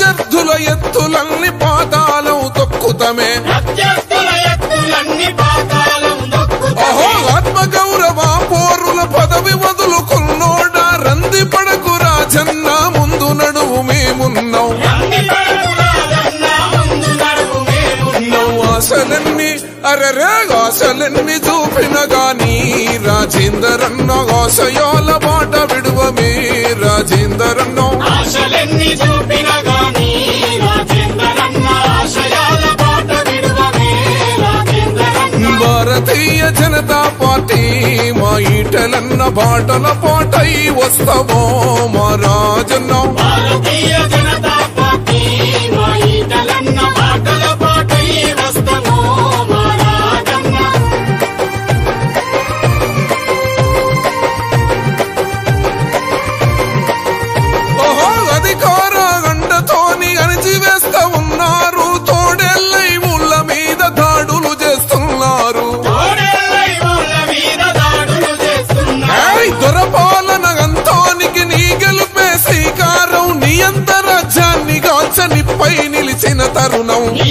ప్రత్యర్థుల ఎత్తులన్నీ పాతాళం తొక్కుతమే అహో ఆత్మగౌరవ పోరుల పదవి వదులుకున్నోడా రంది పడకు రాజన్న ముందు నడువు మేమున్నాం ఆశలన్నీ అరెరే ఆశలన్నీ చూపిన గాని రాజేందరన్న ఆశయాల బాట విడువమే రాజేందరన్న ఆశలన్నీ చూపిన గాని రాజేందరన్న ఆశయాల బాట విడువమే రాజేందరన్న భారతీయ జనతా పార్టీ మా ఈటలన్న బాటల పాటై వస్తావో మా రాజన్న భారతీయ జనతా పార్టీ మా ఈటలన్న బాటల పాటై వస్తావో మా రాజన్న ఓహో అధికార గండతోని అణిచివేస్తా ఉన్నారు తోడెల్లై ఊళ్ళ మీద దాడులు చేస్తున్నారు దొరపాలన అంతానికి నీ గెలుపే శ్రీకారం నియంత రాజ్యాన్ని గాల్చనిపై నిలిచిన తరుణం